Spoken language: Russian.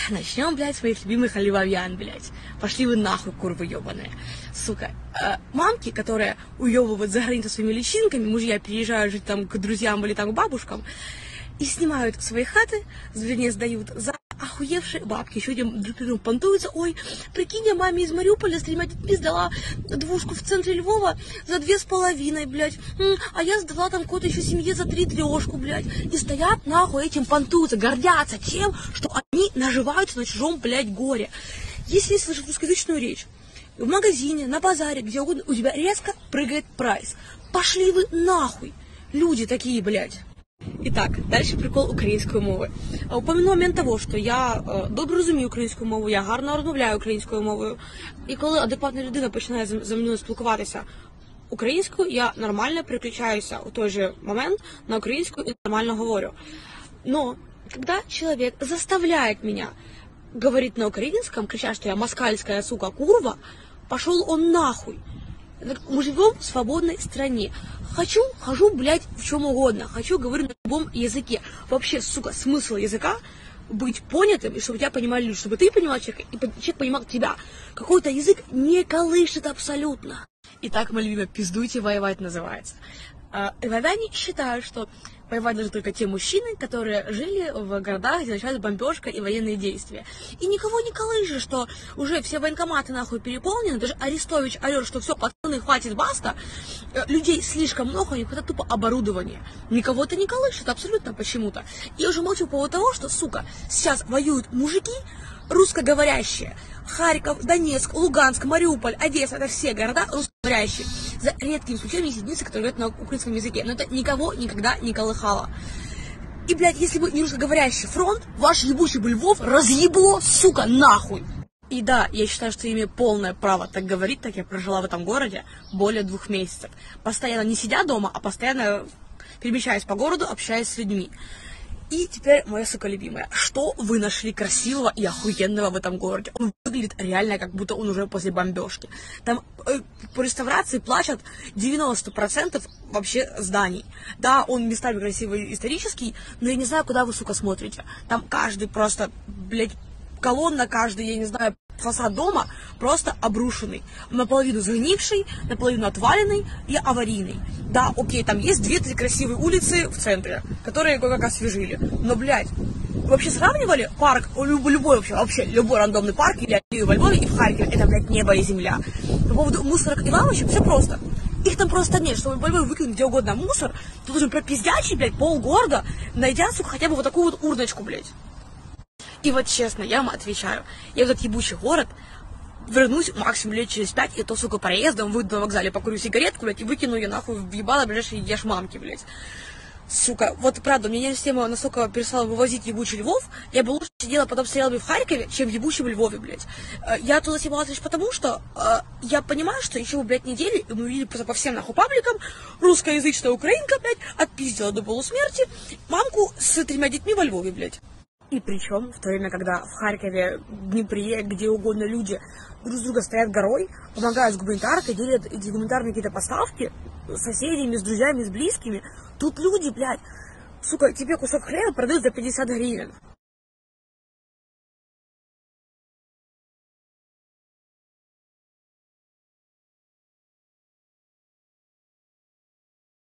Начнем, блядь, с моих любимых оливьян, блядь. Пошли вы нахуй, курвы ебаные. Сука. Мамки, которые уебывают за границу своими личинками, мужья переезжают жить там к друзьям или там к бабушкам, и снимают свои хаты, вернее, сдают за охуевшие бабки. Еще друг другом понтуются. Ой, прикинь, я маме из Мариуполя с 3 детьми сдала двушку в центре Львова за 2,5, блядь. А я сдала там какой-то еще семье за 3 трешку, блядь. И стоят нахуй этим понтуются, гордятся тем, что они наживаются на чужом, блядь, горе. Если слышать русскоязычную речь, в магазине, на базаре, где угодно, у тебя резко прыгает прайс. Пошли вы нахуй. Люди такие, блядь. Итак, дальше прикол української мови. Упомяну момент того, що я добре розумію українську мову, я гарно розмовляю українською мовою. І коли адекватна людина починає зі мною спілкуватися українською, я нормально переключаюся у той же момент на українську и нормально говорю. Но когда человек заставляет меня говорить на украинском, крича, что я москальская, сука, курва, пошел он нахуй. Мы живем в свободной стране. Хочу, хожу, блядь, в чем угодно. Хочу, говорю на любом языке. Вообще, сука, смысл языка быть понятым, и чтобы тебя понимали люди, чтобы ты понимал человека, и человек понимал тебя. Какой-то язык не колышет абсолютно. Итак, моя любимая, пиздуйте воевать называется. Воеване считают, что воевать должны только те мужчины, которые жили в городах, где началась бомбежка и военные действия. И никого не колышет, что уже все военкоматы нахуй переполнены, даже Арестович орет, что все, пацаны, хватит, баста, людей слишком много, у них это тупо оборудование. Никого это не колышет абсолютно почему-то. Я уже молчу по поводу того, что, сука, сейчас воюют мужики русскоговорящие. Харьков, Донецк, Луганск, Мариуполь, Одесса, это все города русскоговорящие. За редким исключением есть единицы, которые говорят на украинском языке. Но это никого никогда не колыхало. И, блядь, если бы не русскоговорящий фронт, ваш ебучий бы Львов разъебло, сука, нахуй. И да, я считаю, что имею полное право так говорить, так я прожила в этом городе более 2 месяцев. Постоянно не сидя дома, а постоянно перемещаясь по городу, общаясь с людьми. И теперь, моя сука любимая, что вы нашли красивого и охуенного в этом городе? Он выглядит реально, как будто он уже после бомбежки. Там по реставрации плачут 90% вообще зданий. Да, он местами красивый, исторический, но я не знаю, куда вы, сука, смотрите. Там каждый просто, блядь, колонна, каждый, я не знаю, фасад дома просто обрушенный. Наполовину сгнивший, наполовину отваленный и аварийный. Да, окей, там есть 2-3 красивые улицы в центре, которые кое-как освежили. Но, блядь, вы вообще сравнивали парк, любой вообще любой рандомный парк или во Львове и в Харькове? Это, блядь, небо и земля. По поводу мусорок и лавочек все просто. Их там просто нет. Чтобы во Львове выкинуть где угодно мусор, ты должен пропиздячить, блядь, полгорода, найдя, сука, хотя бы вот такую вот урночку, блядь. И вот честно, я вам отвечаю, я в этот ебучий город вернусь максимум лет через 5, и то, сука, проездом выйду на вокзале, покурю сигаретку, блядь, и выкину ее нахуй в ебало ближайшие ешмамки, блядь. Сука, вот правда, мне система настолько перестала вывозить ебучий Львов, я бы лучше сидела, потом стояла бы в Харькове, чем в ебучем Львове, блядь. Я туда съебалась лишь потому, что я понимаю, что еще, блядь, недели, и мы увидели просто по всем нахуй пабликам, русскоязычная украинка, блядь, отпиздила до полусмерти мамку с 3 детьми во Львове, блядь. И причем в то время, когда в Харькове, в Днепре, где угодно люди друг с друга стоят горой, помогают с гуманитаркой, делят эти гуманитарные какие-то поставки с соседями, с друзьями, с близкими, тут люди, блядь, сука, тебе кусок хлеба продают за 50 гривен.